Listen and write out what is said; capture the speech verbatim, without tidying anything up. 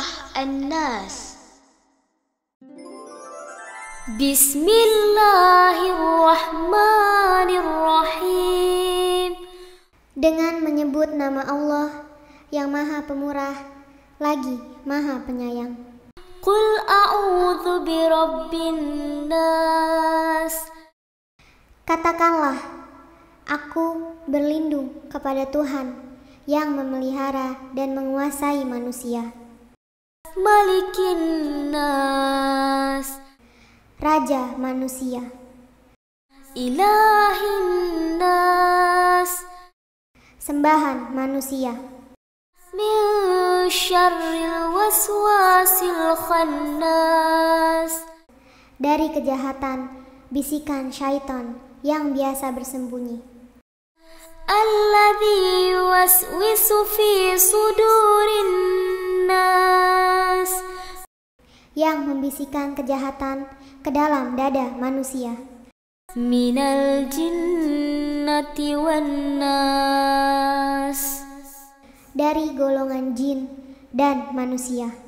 An-Nas. Bismillahirrahmanirrahim. Dengan menyebut nama Allah yang Maha Pemurah lagi Maha Penyayang. Qul a'udzu birabbin nas. Katakanlah, aku berlindung kepada Tuhan yang memelihara dan menguasai manusia. Malikin nas. Raja manusia. Ilahin nas. Sembahan manusia. Min syarril waswasil khannas. Dari kejahatan bisikan syaitan yang biasa bersembunyi. Alladzi yuwaswisu fi sudurin nas. Yang membisikkan kejahatan ke dalam dada manusia. Minal jinnati wan nas. Dari golongan jin dan manusia.